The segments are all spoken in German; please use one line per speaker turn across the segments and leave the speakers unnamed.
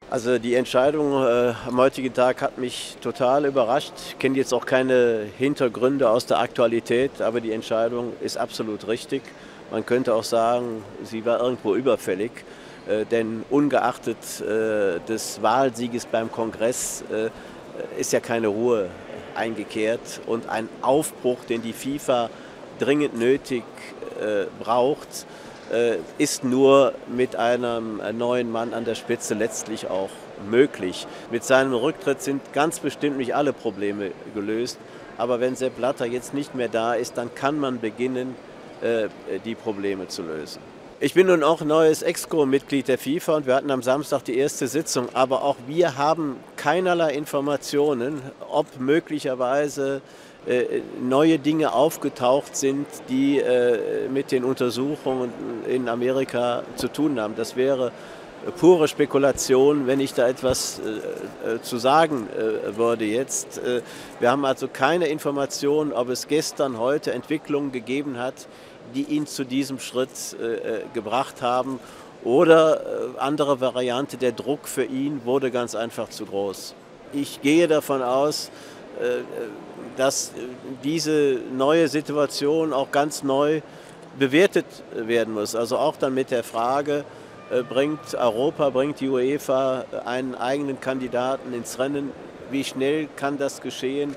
Also die Entscheidung am heutigen Tag hat mich total überrascht. Ich kenne jetzt auch keine Hintergründe aus der Aktualität, aber die Entscheidung ist absolut richtig. Man könnte auch sagen, sie war irgendwo überfällig, denn ungeachtet des Wahlsieges beim Kongress ist ja keine Ruhe eingekehrt und ein Aufbruch, den die FIFA dringend nötig braucht, ist nur mit einem neuen Mann an der Spitze letztlich auch möglich. Mit seinem Rücktritt sind ganz bestimmt nicht alle Probleme gelöst, aber wenn Sepp Blatter jetzt nicht mehr da ist, dann kann man beginnen, die Probleme zu lösen. Ich bin nun auch neues Exco-Mitglied der FIFA und wir hatten am Samstag die erste Sitzung, aber auch wir haben keinerlei Informationen, ob möglicherweise neue Dinge aufgetaucht sind, die mit den Untersuchungen in Amerika zu tun haben. Das wäre pure Spekulation, wenn ich da etwas zu sagen würde jetzt. Wir haben also keine Informationen, ob es gestern, heute Entwicklungen gegeben hat, die ihn zu diesem Schritt gebracht haben. Oder andere Variante, der Druck für ihn wurde ganz einfach zu groß. Ich gehe davon aus, dass diese neue Situation auch ganz neu bewertet werden muss. Also auch dann mit der Frage, bringt Europa, bringt die UEFA einen eigenen Kandidaten ins Rennen? Wie schnell kann das geschehen?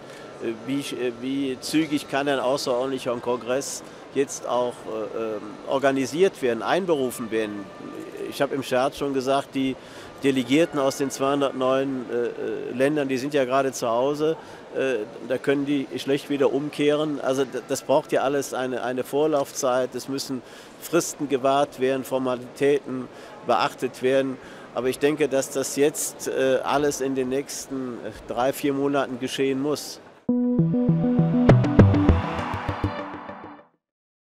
Wie zügig kann ein außerordentlicher Kongress jetzt auch organisiert werden, einberufen werden? Ich habe im Scherz schon gesagt, die Delegierten aus den 209 Ländern, die sind ja gerade zu Hause, da können die schlecht wieder umkehren. Also das braucht ja alles eine Vorlaufzeit, es müssen Fristen gewahrt werden, Formalitäten beachtet werden. Aber ich denke, dass das jetzt alles in den nächsten 3, 4 Monaten geschehen muss.